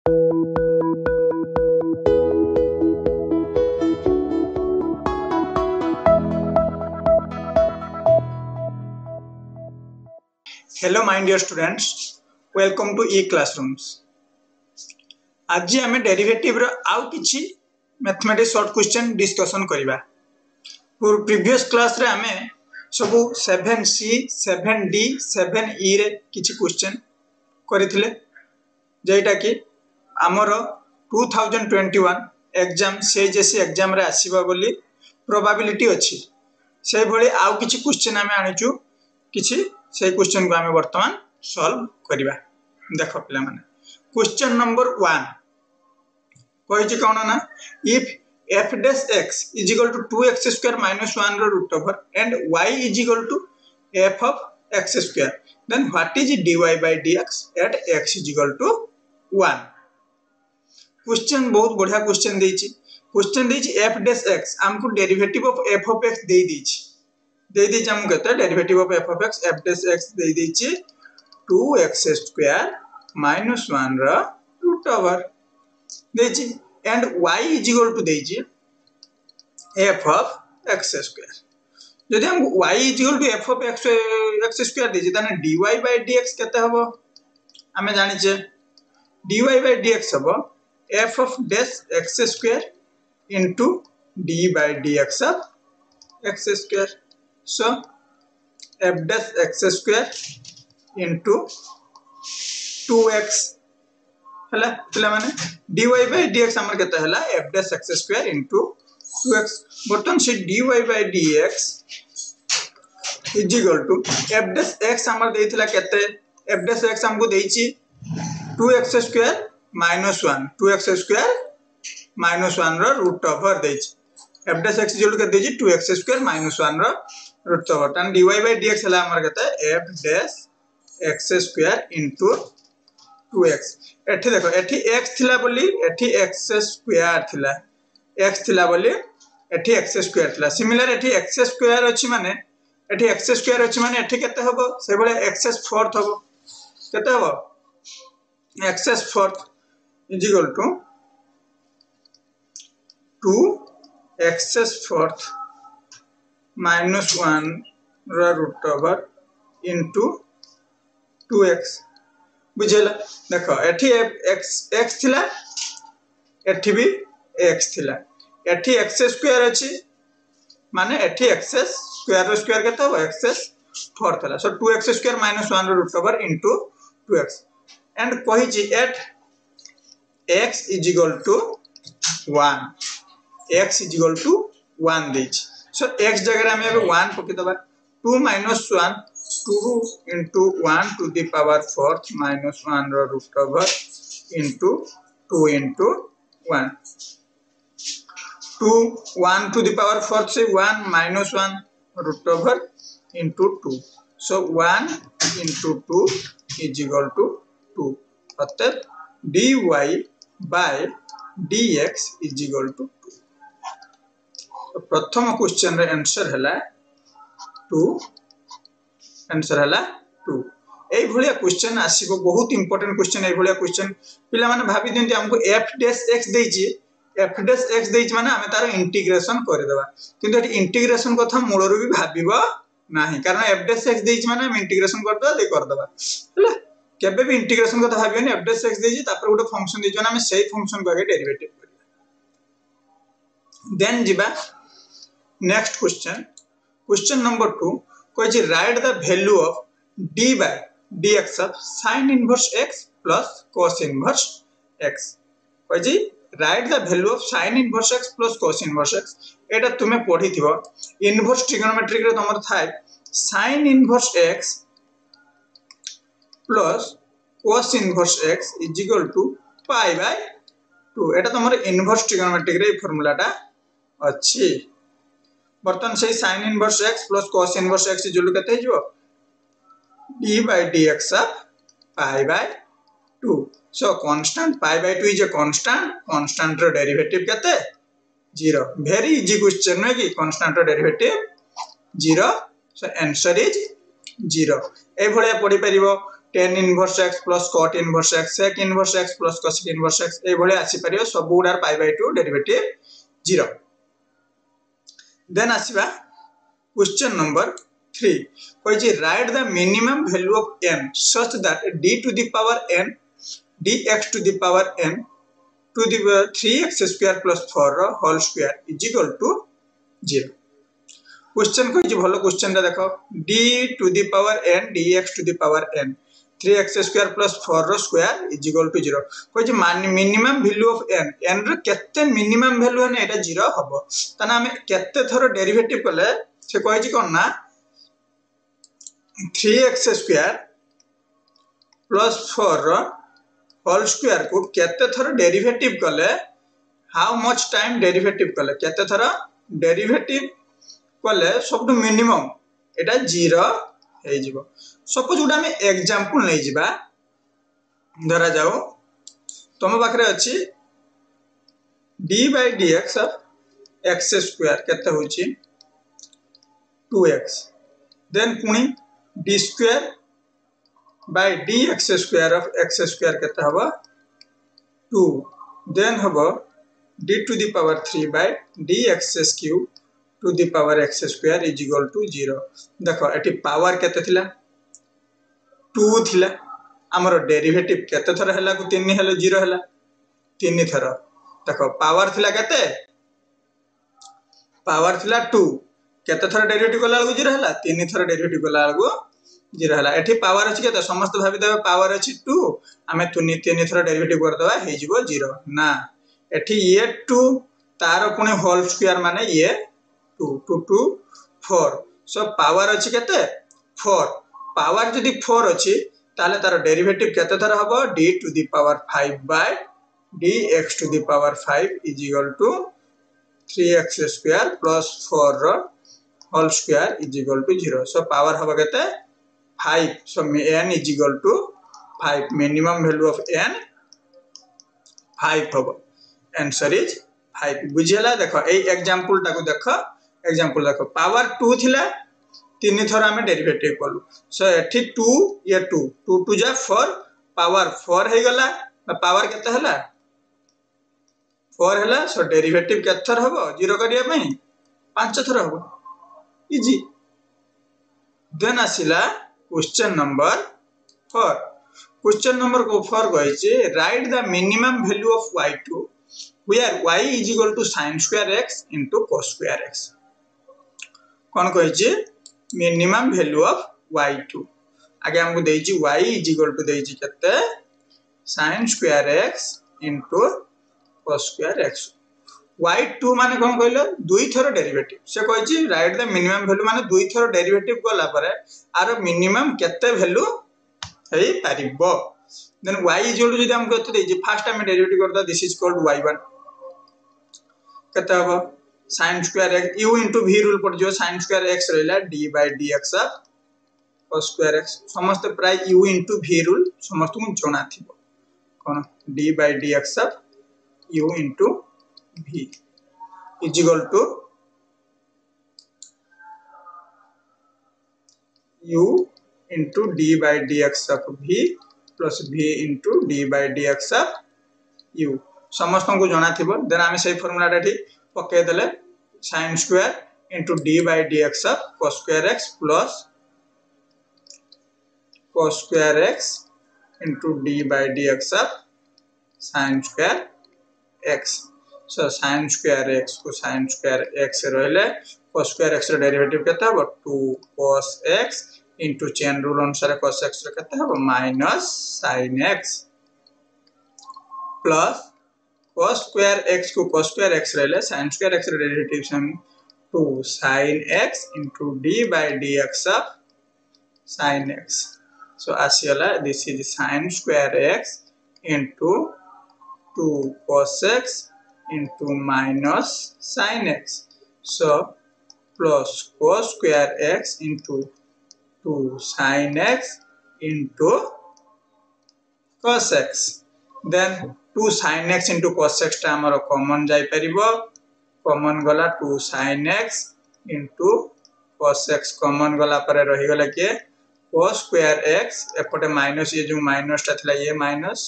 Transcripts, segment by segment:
Hello my dear students, welcome to e-classrooms. आज आम derivative आउ किछि मैथमेटिक्स शॉर्ट क्वेश्चन डिस्कशन करिबा। प्रीवियस क्लास रे आमे सबु 7C 7D 7E रे किछि क्वेश्चन करिथिले जेटा कि हमर 2021 एग्जाम सीएचएससी एग्जाम रे आसीबा बोली प्रोबेबिलिटी अछि। से भली आउ किछि क्वेश्चन आमे आनिचु किछि से क्वेश्चन को आमे वर्तमान सॉल्व करिबा। देखो पिला माने क्वेश्चन नंबर 1 कहिछि कोन ना if f dash x is equal to 2x square minus 1 root over and y is equal to f of x square, then what is dy by dx at x is equal to 1। Question बहुत बढ़िया question देछि। Question देछि f dash x हमको derivative of f of x दे देछि। दे देछि हम कहते derivative of f of x f dash x दे देछि 2x square minus 1 रा root over देछि and y is equal to देछि f of x square। यदि हम y is equal to f of x square देछि तने dy by dx केते हबो हमें जानि छे dy by dx हबो f of dash x square into d by dx of x square। So f dash x square into 2x हला पिला माने dy by dx हमर केते हला f dash x square into 2x। बर्तन से dy by dx is equal to f dash x हमर देइथिला केते f dash x हमको देइछि 2x square minus 1 2x square minus 1 रो रूट ओवर देइछि। f dash x इक्वल के देइछि 2x square minus 1 रो रूट ओवर तन dy by dx हला हमर केते f dash x square into 2x। एठी देखो एठी x थिला बोली एठी x स्क्वायर थिला x थिला बोली एठी x स्क्वायर थिला। सिमिलर एठी x स्क्वायर अछि माने एठी x स्क्वायर अछि माने एठी केते हबो से बोले x फोर्थ हबो केते हबो x fourth is equal to 2x fourth minus 1 रा रूट ओवर इनटू 2x बुझेला। देखो एठी x थिला एठी भी x थिला एठी x स्क्वायर अछि माने एठी x स्क्वायर रो स्क्वायर केते हो x फोर्थ थिला। सो 2x स्क्वायर minus 1 रो root over into 2x and कहि छी at x is equal to 1 x is equal to 1 देछि। सो x जगह हम एबे 1 पके दबा 2 minus 1 2 into 1 to the power 4th minus 1 root over into 2 into 1 2 1 to the power 4th से 1 minus 1 root over into 2। so 1 into 2 is equal to 2 अतः dy by dx is equal to 2। तो प्रथम question रे answer हला 2 answer हला 2। एई भलिया question आसीबो बहुत इंपोर्टेंट क्वेश्चन। एई भलिया क्वेश्चन पिला माने भाबी दियंती हमको f dash x देछि f dash x देछि माने हमें तार इंटीग्रेशन कर देबा किंतु एटी इंटीग्रेशन कथा मूलरु भी भाबिबो नाही कारण f dash x देछि माने हम इंटीग्रेशन कर देबा हला केबे भी इंटीग्रेशन कथा भाबियोनी f dash x देछि तापर गोटे फंक्शन देछि माने हमें सेही फंक्शन को आगे डेरिवेटिव करबा। देन जिबा नेक्स्ट क्वेश्चन नंबर 2 कहि write the value of d by dx of sin inverse x plus cos inverse x। कहि write the value of sin inverse x plus cos inverse x। एटा तुमे पढी थिबो inverse trigonometric रे तमर थाय sin inverse x plus cos inverse x is equal to pi by 2। एटा तमर inverse trigonometric रे फार्मूलाटा अछि। बर्तन से sin inverse x plus cos inverse x equal केते हिजो d by dx of pi by 2। so constant pi by 2 is a constant रो derivative केते 0। Very easy question है कि constant रो डेरिवेटिव 0। so answer is 0। ए भलिया पढी परिबो tan inverse x plus cot inverse x sec inverse x plus cosec inverse x ए भले आसी परियो सब गुडार पाई बाय 2 डेरिवेटिव 0 देन आसीबा क्वेश्चन नंबर 3 कोइ write the minimum value of n such that d to the power n dx to the power n to the 3x square plus 4 whole square is equal to 0 question कोइ भलो question रे देखो d to the power n dx to the power n 3x square plus 4 square is equal to 0 कोइ minimum value of n n रे केते minimum value है एटा 0 हबो तना हम केते थरो डेरिवेटिव कले से कोइ कोन ना 3x square plus 4 whole square को केते थरो डेरिवेटिव कले हाउ मच टाइम डेरिवेटिव कले केते थरो डेरिवेटिव कले सब मिनिमम एटा 0 हे जिवो सपोज उडा में एग्जांपल नै जिबा धरा जाओ तम पाखरे अछि d by dx of x square केते होची 2x देन पुनी d square by dx square of x square केते हबो 2 देन हबो d to the power 3 by dx cube to the power x square is equal to 0 देखो eighty power केते थिला 2 थिला हमरो डेरिवेटिव केते थरा हला को 3 हला 0 हला 3 थरा देखो पावर थिला केते पावर थिला 2 केते थरा डेरिवेटिव कला को 0 हला 3 थरा डेरिवेटिव कला को 0 हला एठी पावर अछि केते समस्त भाबी देबे पावर अछि 2 हमें 3 थरा डेरिवेटिव कर दबा हे जिवो 0 ना एठी ये 2 तार पुणे होल स्क्वायर माने ये 2 2 2 4 सो पावर अछि केते 4 पावर जदी 4 अछि ताले तार डेरिवेटिव केते थरा हबो d to the power 5 by dx to the power 5 is equal to 3x square plus 4 whole square is equal to 0 so power हबो केते 5 so n is equal to 5 minimum value of n 5 हबो answer is 5 बुझियला देखो ए example टाको देखो example देखो power 2 थिला 3 थरा में डेरिवेटिव कलु सो एठी 2 ये 2 2 2 जा 4 पावर 4 हे गला पावर केते हला 4 हला सो डेरिवेटिव केते थर हबो 0 करिया पई 5 थर हबो इजी देन आसिला क्वेश्चन नंबर 4 क्वेश्चन नंबर 4 कहै छै write the minimum value of y2 where y is equal to sin square x into cos square x कोन कहै छै मिनिमम वैल्यू ऑफ y2 आगे हमको देई छी y is equal to देई छी केते sin square x into cos square x y2 माने कोन कहलो दुई थरो डेरिवेटिव से कहै छी राइट द मिनिमम वैल्यू माने दुई थरो डेरिवेटिव गला परे आरो मिनिमम केते वैल्यू हेई पारिबो then y is equal to जदी हमको केते देई छी फर्स्ट टाइम डेरिवेटिव करता दिस इज कॉल्ड y1 केते हबो sin square x u into v rule पड़ जो sin square x रहला d by dx of cos square x समस्त प्राय u into v रूल समस्त को जणा थिबो कोन d by dx of u into v is equal to u into d by dx of v plus v into d by dx of u समस्त को जणा थिबो देन आमे सही फार्मूला टा ठीक पके देले sin square into d by dx of cos square x plus cos square x into d by dx of sin square x so sin square x को sin square x रहले cos square x रो derivative केता हो 2 cos x into chain rule अनुसार cos x रो केता हो minus sin x plus cos square x को cos square x रहले sin square x रो डेरिवेटिव सम 2 sin x into d by dx of sin x so asiala this is sin square x into 2 cos x into minus sin x so plus cos square x into 2 sin x into cos x then 2 sin x into cos x टा हमर common जाई परिबो common गला 2 sin x into cos x common गला पर रही गला के cos square x एपटे माइनस ये जो माइनस टा थिला ये minus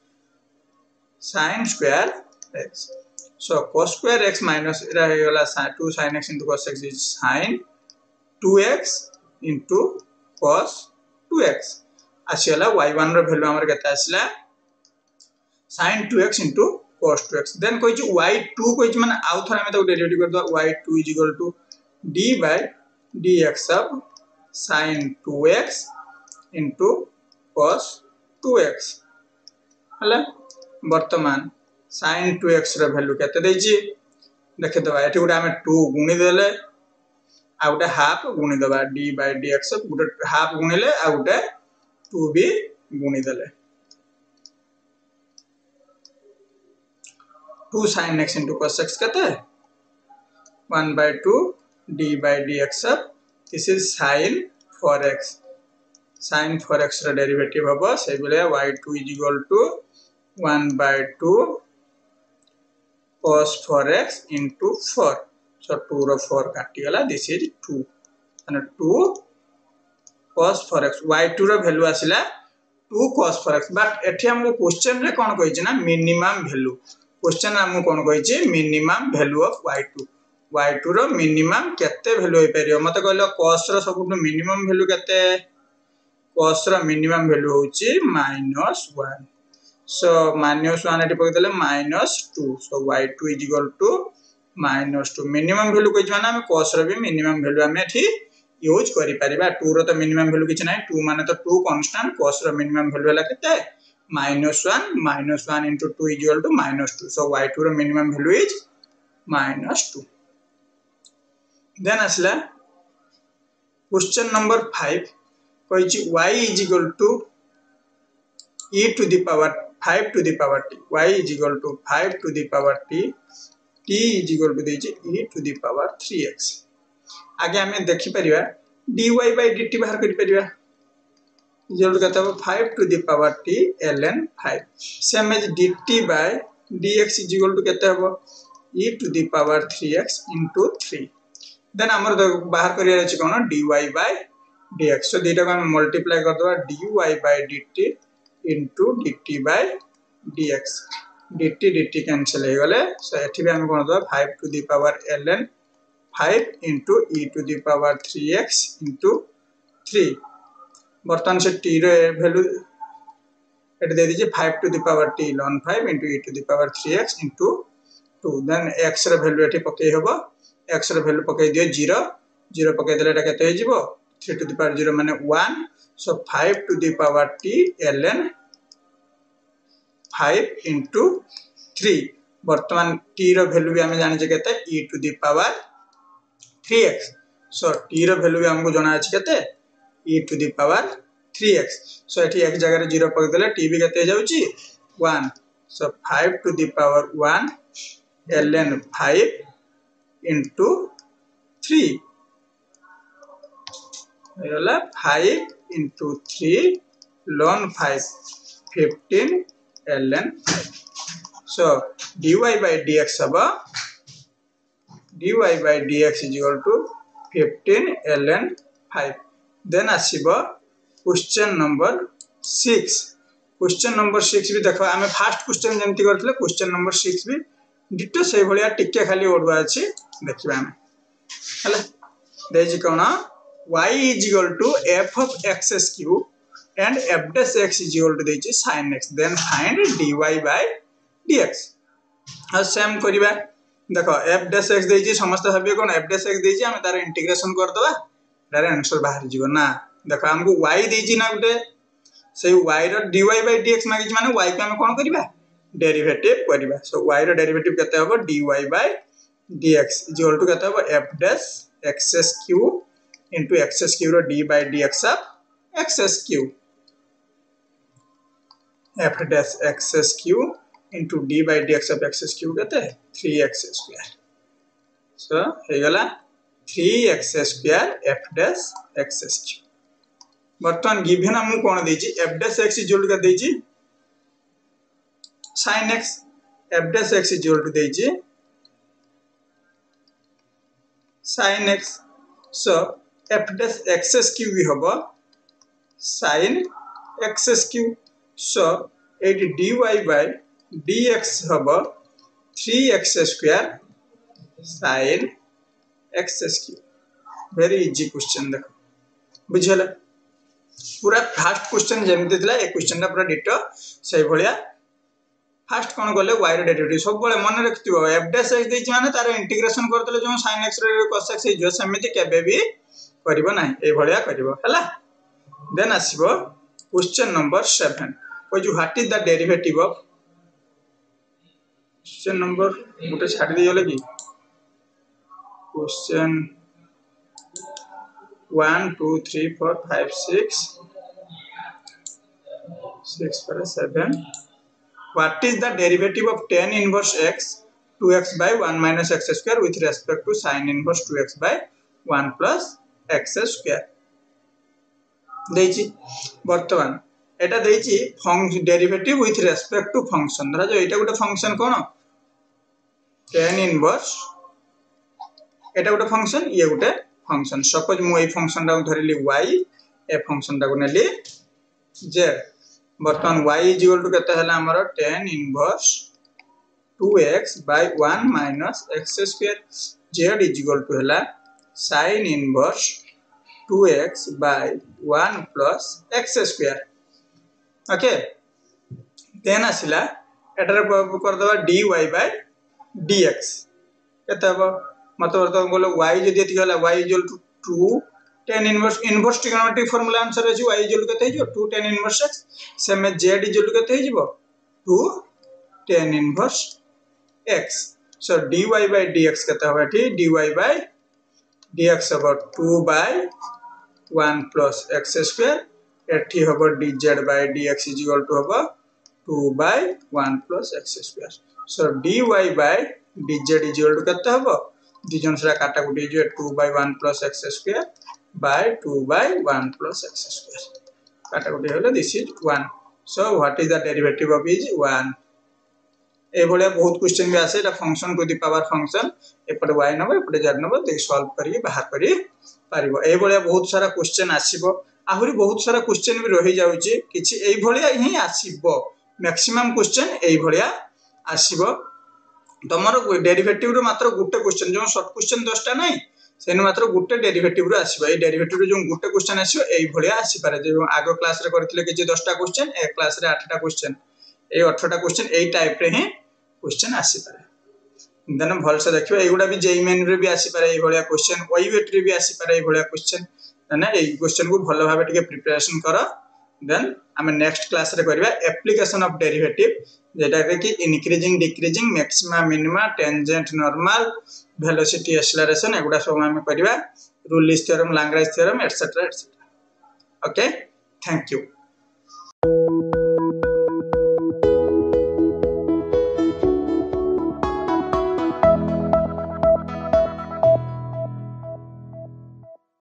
sin square x. So cos square x minus एरा हे गला 2 sin x into cos x is sin 2x into cos 2x. आसीला y1 रो वैल्यू हमर केता आसीला sin 2x into cos 2x. Then कोइ जो y2 कोइ माने आउ थरा में तो डेरिवेटिव कर दो y2 is equal to d by dx of sin 2x into cos 2x. हला वर्तमान sin 2x रो वैल्यू केते देछि देखे दबा एठी गुडा हमें 2 गुणी देले आ गुडा हाफ गुणी दबा d by dx गुडा हाफ गुणीले आ गुडा 2 भी गुणी देले 2 sin x into cos x केते 1 by 2 d by dx of this is sin 4x. sin 4x रो डेरिवेटिव हबो से बेले y2 is equal to 1 by 2 cos 4x into 4. So 2 रो 4 काटी गला this is 2 and 2 cos 4x y2 रो value आसिला 2 cos 4x but एठी हमको क्वेश्चन रे कोन कहिछि ना मिनिमम वैल्यू क्वेश्चन हमको कोन कहिछि मिनिमम वैल्यू ऑफ y2 रो मिनिमम केते वैल्यू होई परियो मते कहलो cos रो सबटु मिनिमम वैल्यू केते cos रो मिनिमम वैल्यू होछि -1. So -1 एटी पके देले -2. So y2 is equal to -2 minimum value कहि माने हम cos रो भी मिनिमम वैल्यू हम एठी यूज करि परिबा 2 रो तो मिनिमम वैल्यू किछ नै 2 माने तो 2 कांस्टेंट cos रो मिनिमम वैल्यू हला केते -1 into 2 is equal to -2. So y2 रो minimum value is -2. Then asla question number 5 कहिछि y is equal to e to the power 5 to the power t. Y is equal to 5 to the power t. T is equal to देछि e to the power 3x. आगे हमें देखि परिबा dy by dt बाहर करि परिबा equal कत हो 5 to the power t ln 5 same as dt by dx is equal to केते हो e to the power 3x into 3. Then हमर बाहर करिया अछि कोन dy by dx. So देटा को हम मल्टीप्लाई कर दबा dy by dt into dt by dx. dt cancel हो गले. So एठी भी हम कोन दबा 5 to the power ln 5 into e to the power 3x into 3. बर्तन से t रो वैल्यू एट दे दीजिए 5 to the power t ln 5 into e to the power 3x into 2. Then x रो वैल्यू एठी पके होबो x रो वैल्यू पके दियो 0 0 पके देले एटा केते हो जिवो 3 to the power 0 माने 1. So 5 to the power t ln 5 into 3. वर्तमान t रो वैल्यू भी हमें जानि जे केते e to the power 3x. So t रो वैल्यू भी हमको जाना अछि केते e to the power 3x. So एठी एक जगह रे 0 पक देले t भी केते जाउची 1. So 5 to the power 1 ln 5 into 3 होला 5 into 3 ln 5 15 ln 5. So dy by dx haba dy by dx is equal to 15 ln 5. Then asiba question number 6. Question number 6 भी देखो हमें फर्स्ट क्वेश्चन जेंति करथले क्वेश्चन नंबर 6 भी ditto से भलिया टिके खाली ओडवा अछि देखिबा हम हला देछि कोना y is equal to f of x cube and f dash x is equal to देछि sin x. Then find dy by dx. आ सेम करिबा देखो f dash x देछि समस्त भाबे कोन f dash x देछि हम तार इंटीग्रेशन कर दबा तार आंसर बाहर जीवो ना. देखो हमको y देछि ना गुटे से y row dy by dx मागिछि माने y के हम कोन करिबा डेरिवेटिव करिबा. सो y रो डेरिवेटिव केते होबो dy by dx is equal to केते होबो f dash x cube into x cube d by dx of x cube. F dash x cube into d by dx of x cube केते 3x square. So हे गला 3x square f dash x cube. बर्तमान given हमु कोन देछि f dash x is equal to देछि sin x. f dash x is equal to देछि sin x. So f dash x cube भी होबो sin x3 so at dy by dx हम 3x square sin x3 very easy question देख बुझला पूरा fast question जेमती थिला ए question पूरा ditto से भलिया फास्ट कौन गले y डेरिवेटिव सब बळे मन रखिथिबो f dash x देछि माने तार इंटीग्रेशन करतले जो sin x रे cos x जो समिति केबे भी करिवो नाही ए भलिया करिवो हला देन आसीबो क्वेश्चन नंबर 7 को जो what is the derivative of question number गुटे छाडी दियले कि क्वेश्चन 1 2 3 4 5 6 6 पर 7 what is the derivative of tan inverse x 2x by 1 minus x square with respect to sin inverse 2x by 1 plus x square देछि वर्तमान एटा देछि function derivative with respect to function धरा जो एटा गोटे फंक्शन कोन tan inverse एटा गोटे function ये गोटे फंक्शन सपोज मु ए फंक्शन टा धरिली y ए फंक्शन टा को नेली z वर्तमान y इज इक्वल टू केते हला हमर tan inverse 2x by 1 minus x square z is equal to हला sin inverse 2x by 1 plus x square okay then आसिला एटर कर दबा dy by dx केते हो मतलब वर्तमान बोलो y जदी एति हला y is equal to 2 tan inverse trigonometric formula answer अछि y इज इक्वल केते हिजो 2 tan inverse x same z is equal केते हिजो 2 tan inverse x so dy by dx केते हो एठी dy by dx over 2 by 1 plus x square एठी होबो dz by dx is equal to होबो 2 by 1 plus x square so dy by dz is equal to केते होबो दि जन सरा काटा गुटी जो 2 by 1 plus x square by 2 by 1 plus x square काटा गुटी होले this is 1 so what is the derivative of is 1 ए भले बहुत क्वेश्चन भी आसे एटा function to the power function एपटे y नबो एपटे z नबो दे सॉल्व करी बाहर करी पारिबो ए भले बहुत सारा क्वेश्चन आसीबो आहुरी बहुत सारा क्वेश्चन भी रही जाउची किछि एई भलिया ही आसीबो मैक्सिमम क्वेश्चन एई भलिया आसीबो तमरो डेरिवेटिव रो मात्र गुटे क्वेश्चन जो शॉर्ट क्वेश्चन 10 टा नै सेन मात्र गुटे डेरिवेटिव रो आसीबो ए डेरिवेटिव रो जो गुटे क्वेश्चन आसीबो एई भलिया आसी पारे जे आगो क्लास रे करथिले कि 10 टा क्वेश्चन ए क्लास रे 8 टा क्वेश्चन ए 18 टा क्वेश्चन एई टाइप रे ही क्वेश्चन आसी पारे देन भल से देखियो एगुडा भी जेई मेन रे भी आसी पारे एई भलिया क्वेश्चन ओईवेट रे भी आसी पारे एई भलिया क्वेश्चन ना ए क्वेश्चन को भलो भाबे टिके प्रिपरेशन करो देन हम नेक्स्ट क्लास रे करबा एप्लीकेशन ऑफ डेरिवेटिव जेटा कि increasing decreasing maxima minima tangent normal velocity acceleration एगुडा सब हम करबा Rolle's theorem Lagrange theorem etcetera okay thank you